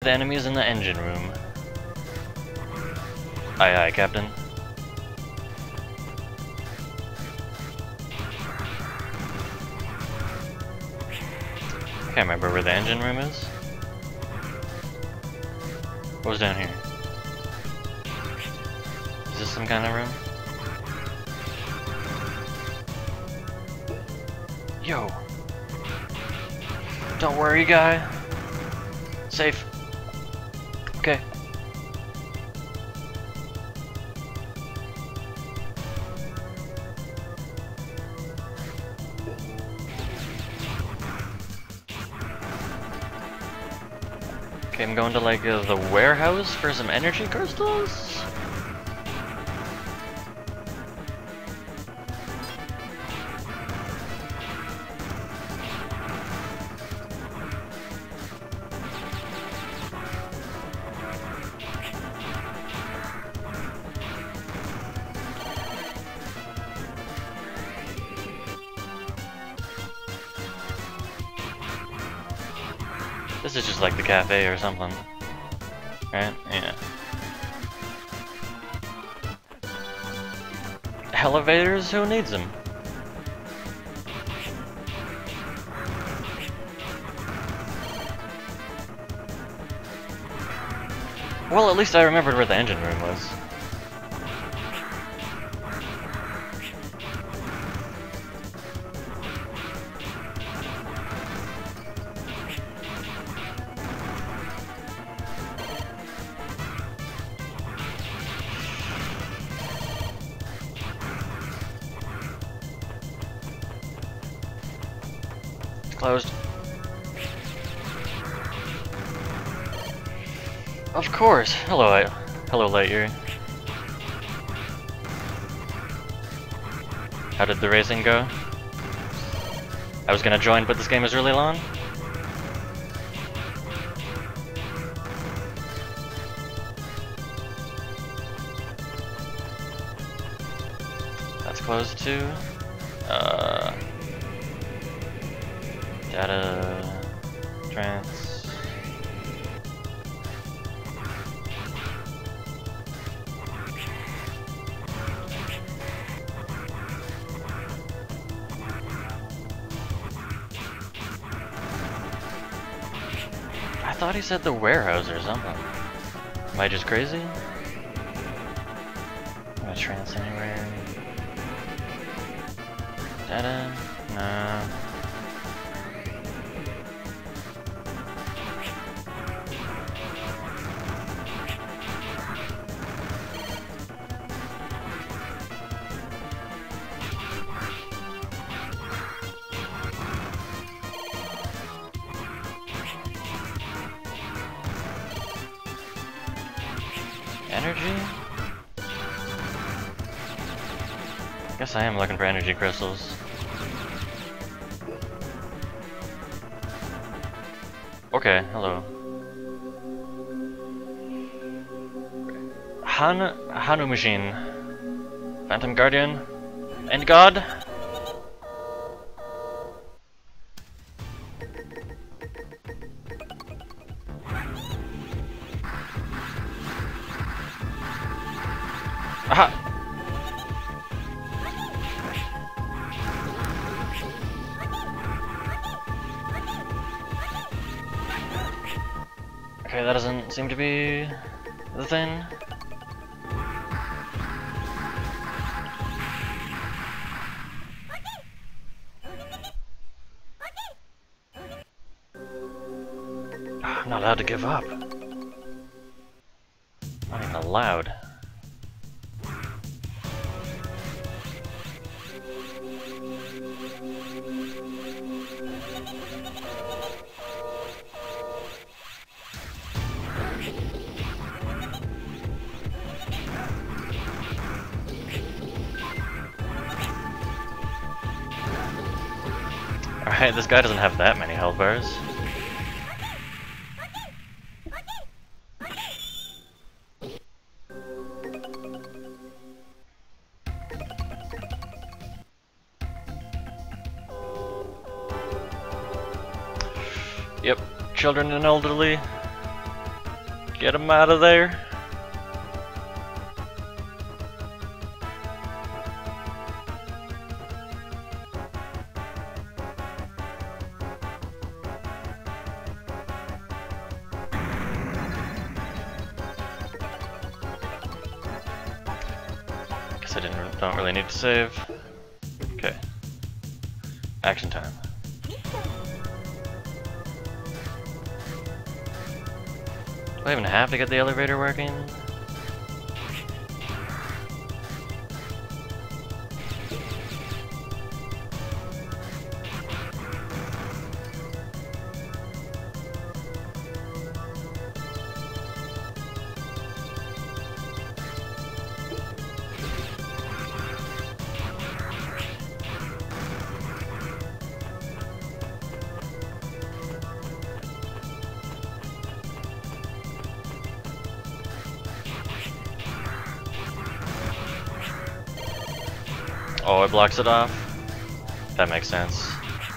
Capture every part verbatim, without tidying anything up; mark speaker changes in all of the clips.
Speaker 1: the enemies in the engine room. Aye aye, Captain. I can't remember where the engine room is. What was down here? Is this some kind of room? Yo! Don't worry, guy. Safe. Okay. Okay, I'm going to like uh, the warehouse for some energy crystals? This is just like the cafe or something, right? Yeah. Elevators? Who needs them? Well, at least I remembered where the engine room was. Closed. Of course. Hello, I hello, Lightyear. How did the racing go? I was gonna join, but this game is really long. That's closed too. Uh. Data trans. I thought he said the warehouse or something. Am I just crazy? Am I trans anywhere? Data? No. Energy? Guess I am looking for energy crystals. Okay, hello. Han Hanu Machine. Phantom Guardian. And God? Aha! Okay, that doesn't seem to be the thing. I'm not allowed to give up. Not even allowed. Alright, this guy doesn't have that many health bars. Yep, children and elderly. Get him out of there. Guess I didn't don't really need to save. Okay. Action time. Do I even have to get the elevator working? Oh, it blocks it off? That makes sense.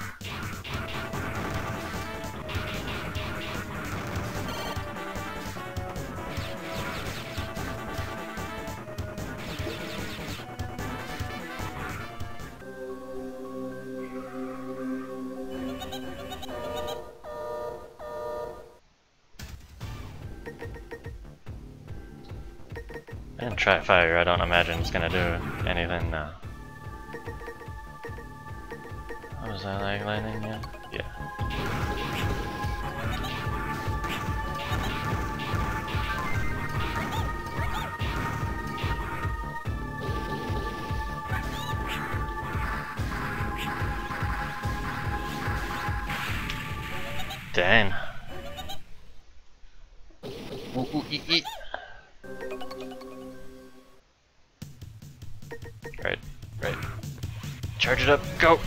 Speaker 1: I didn't try fire, I don't imagine it's gonna do anything now. Was that like lightning? Yeah. Yeah. Dang. Ooh, ooh, ee, ee. Right, right. Charge it up, go!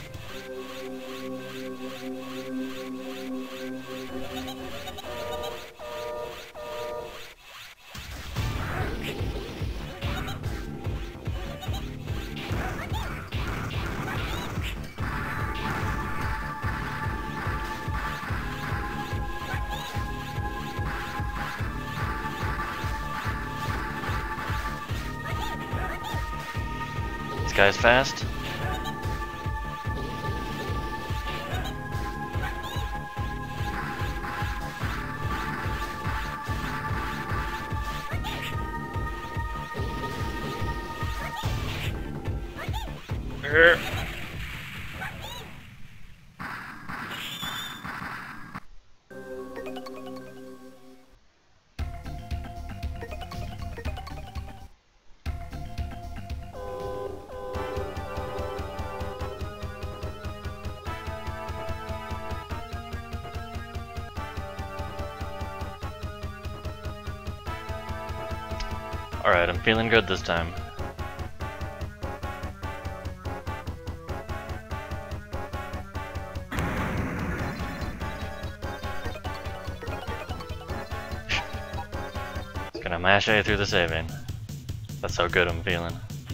Speaker 1: This guy's fast. Er. Alright, I'm feeling good this time. It's gonna mash A through the saving. That's how good I'm feeling.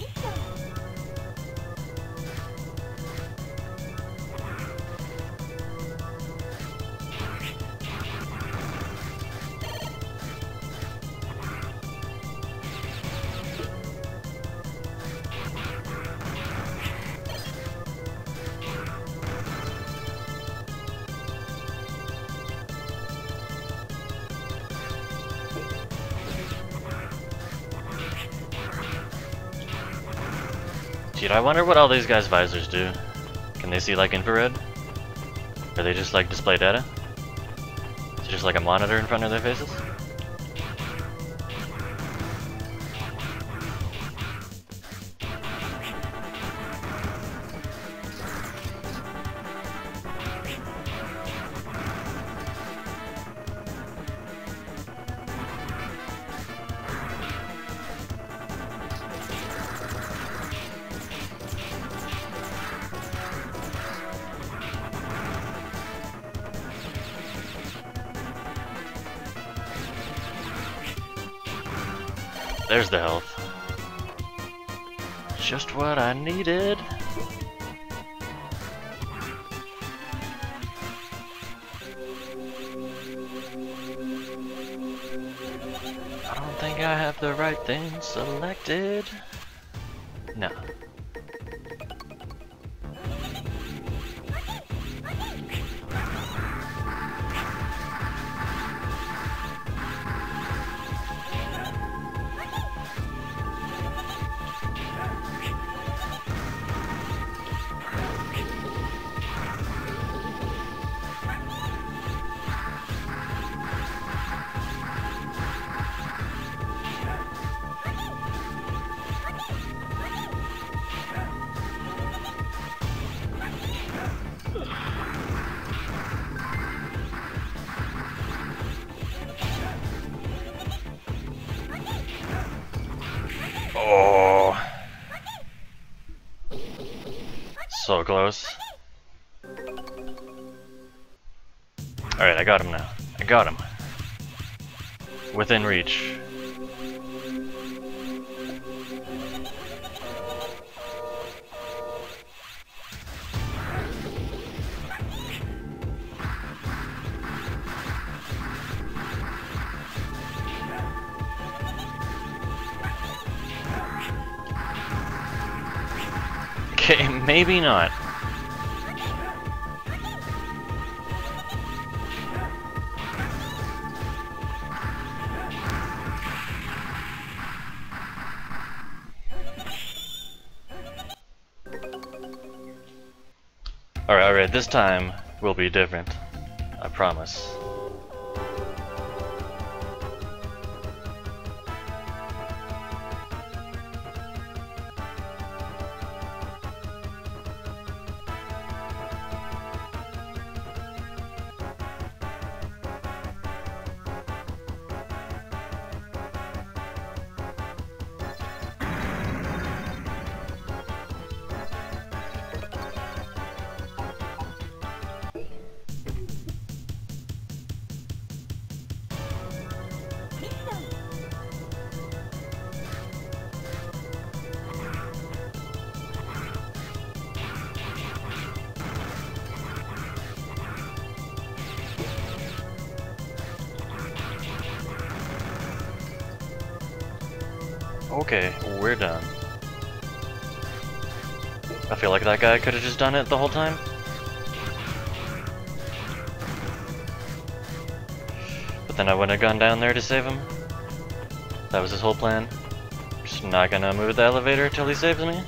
Speaker 1: Dude, I wonder what all these guys' visors do. Can they see like infrared? Or they just like display data? Is it just like a monitor in front of their faces? There's the health. Just what I needed. I don't think I have the right thing selected. No. Oh, so close. Alright, I got him now. I got him. Within reach. Okay, maybe not. Alright, alright, this time will be different. I promise. Okay, we're done. I feel like that guy could have just done it the whole time. But then I wouldn't have gone down there to save him. That was his whole plan. Just not gonna move the elevator till he saves me.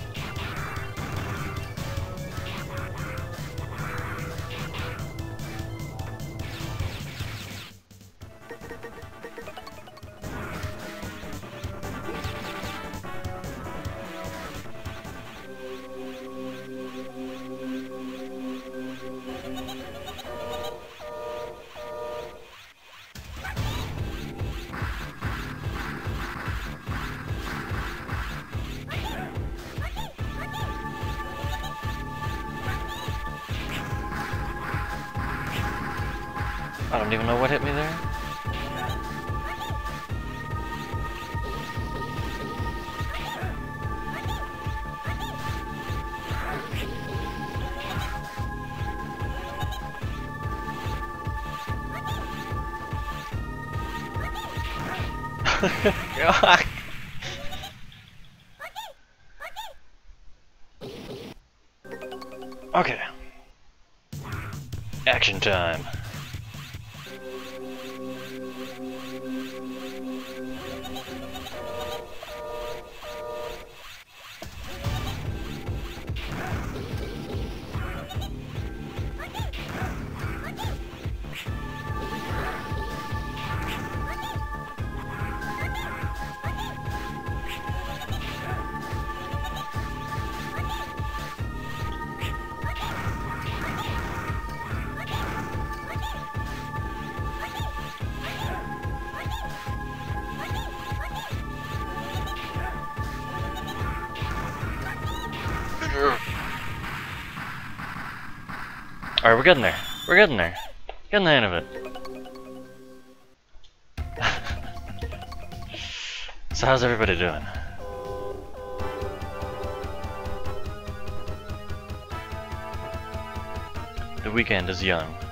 Speaker 1: I don't even know what hit me there. God. Okay. Action time. Alright, we're getting there. We're getting there. Getting the hang of it. So how's everybody doing? The weekend is young.